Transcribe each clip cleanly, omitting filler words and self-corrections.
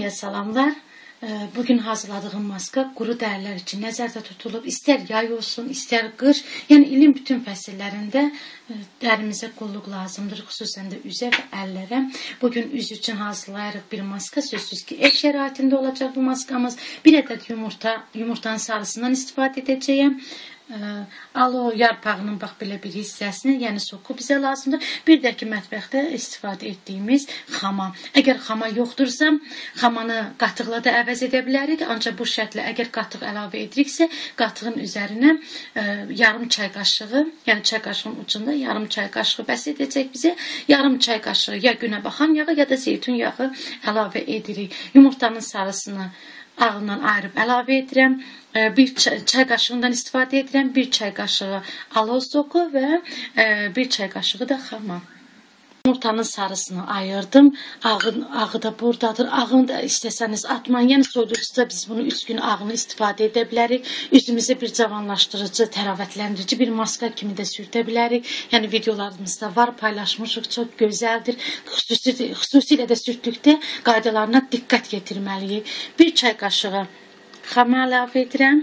Hamıya salamlar. Bugün hazırladığım maska quru dərilər üçün nəzərdə tutulub. İstər yay olsun, istər qış. Yəni ilin bütün fəsillərində dərimizə qulluq lazımdır. Xüsusən də üzə və əllərə. Bugün üz üçün hazırlayırıq bir maska. Sözsüz ki, ev şəraitində olacaq bu maskamız. Bir ədəd yumurtanın sarısından istifadə edəcəyəm. Alo yarpağının bax belə bir hissəsini, yəni soku bizə lazımdır. Bir də ki, mətbəxdə istifadə etdiyimiz xama. Əgər xama yoxdursa, xamanı qatıqla da əvəz edə bilərik. Ancaq bu şərtlə əgər qatıq əlavə ediriksə, qatığın üzərinə yarım çay qaşığı, yəni çay qaşığının ucunda yarım çay qaşığı bəs edəcək bizə. Yarım çay qaşığı ya günə baxan yağı ya da zeytun yağı əlavə edirik. Yumurtanın sarısını ağından ayırıb əlavə edirəm. Bir çay qaşığından istifadə edirəm. Bir çay qaşığı aloe soku və bir çay qaşığı da xama. Yumurtanın sarısını ayırdım. Ağı da buradadır. Ağını da istəsəniz atmayın. Yəni soyuducuda biz bunu 3 gün ağını istifadə edə bilərik. Üzümüzə bir cavanlaşdırıcı, təravətləndirici bir maska kimi də sürtə bilərik. Yəni videolarımızda var, paylaşmışıq. Çox gözəldir. Xüsusilə də sürtdükdə qaydalarına diqqət yetirməliyik. Bir çay qaşığı xama əlavə edirəm.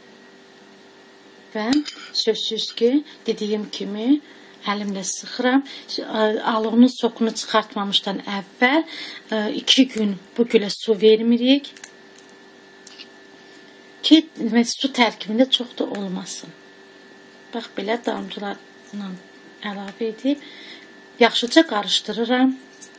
Və sözsüz ki, dediyim kimi əlimlə sıxıram. Aloğunun sokunu çıxartmamışdan əvvəl 2 gün bu gülə su vermirik ki, su tərkibində çox da olmasın. Bax, belə damcılarla əlavə edib yaxşıca qarışdırıram.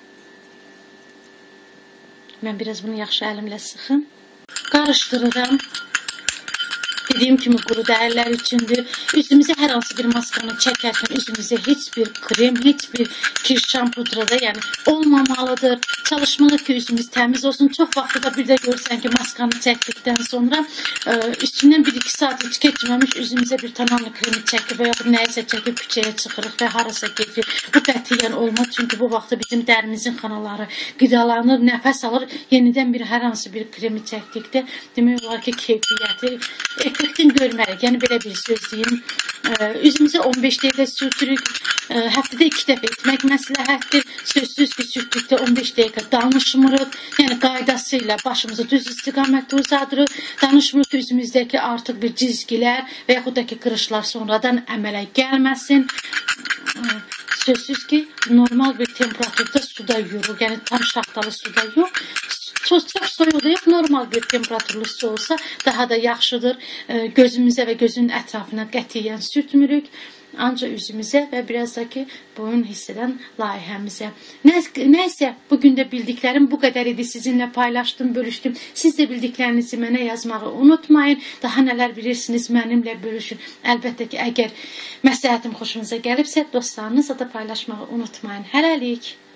Mən biraz bunu yaxşı əlimlə sıxım. Qarışdırıram. Dediyim kimi quru dərilər üçündür. Üzümüzə hər hansı bir maskanı çəkərkən üzümüzə heç bir krem, heç bir kirşan pudrada yəni olmamalıdır. Çalışmalı ki, üzümüz təmiz olsun. Çox vaxtı da bir də görürsən ki, maskanı çəkdikdən sonra üstündən 1-2 saat heç keçməmiş üzümüzə bir tamamlı kremi çəkib və yaxud nəyisə çəkib küçəyə çıxırıq və harasa gedirik. Bu qətiyyən olmaz. Çünki bu vaxtda bizim dərimizin xanaları qidalanır, nəfəs alır. Yenidən hər hansı bir kremi çəkdikdə demək olar ki, keyfiyyəti effektin görmərək. Yəni belə bir söz deyim. Üzümüzə 15 dəqiqə sürtürük. Həftədə 2 dəfə etmək məsləhətdir. Sözsüz ki, sürtdükdə 15 dəqiqə danışmırıq. Yəni qaydası ilə başımızı düz istiqamətdə uzadırıq. Danışmırıq ki, üzümüzdəki artıq bir cizgilər və yaxud da ki, qırışlar sonradan əmələ gəlməsin. Sözsüz ki, normal bir temperaturda suda yuyuruq. Yəni tam şaxtalı suda yox. Çox soyuq da yox, normal bir temperaturlu su olsa daha da yaxşıdır. Gözümüzə və gözün ətrafına qətiyyən sürtmürük. Ancaq üzümüzə və biraz da ki, boyun hiss edən layihəmizə. Nəysə, bugün də bildiklərim bu qədər idi. Sizinlə paylaşdım, bölüşdüm. Siz də bildiklərinizi mənə yazmağı unutmayın. Daha nələr bilirsiniz, mənimlə bölüşün. Əlbəttə ki, əgər məsləhətim xoşunuza gəlibsə, dostlarınızla da paylaşmağı unutmayın. Hələlik.